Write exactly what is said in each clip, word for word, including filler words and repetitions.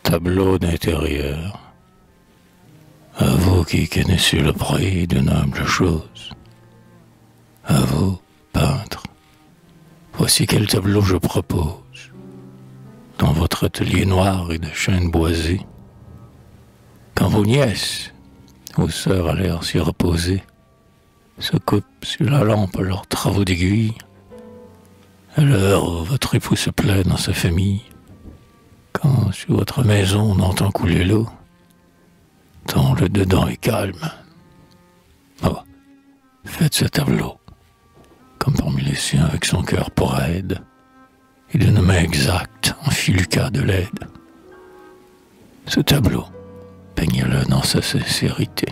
tableau d'intérieur. À vous qui connaissez le prix de nobles choses. À vous, peintre, voici quel tableau je propose. Dans votre atelier noir et de chêne boisé, quand vos nièces, vos sœurs à l'air s'y reposer, se coupent sur la lampe leurs travaux d'aiguille, à l'heure où votre époux se plaît dans sa famille, quand sur votre maison on entend couler l'eau, tant le dedans est calme. Oh, faites ce tableau, comme parmi les siens avec son cœur pour aide, et d'une main exacte en filuca de l'aide. Ce tableau, peignez-le dans sa sincérité,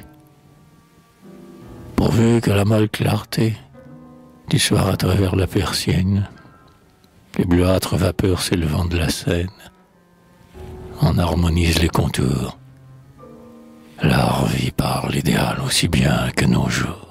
pourvu que la molle clarté du soir à travers la persienne, les bleuâtres vapeurs s'élevant de la Seine, en harmonise les contours. L'art vit par l'idéal aussi bien que nos jours.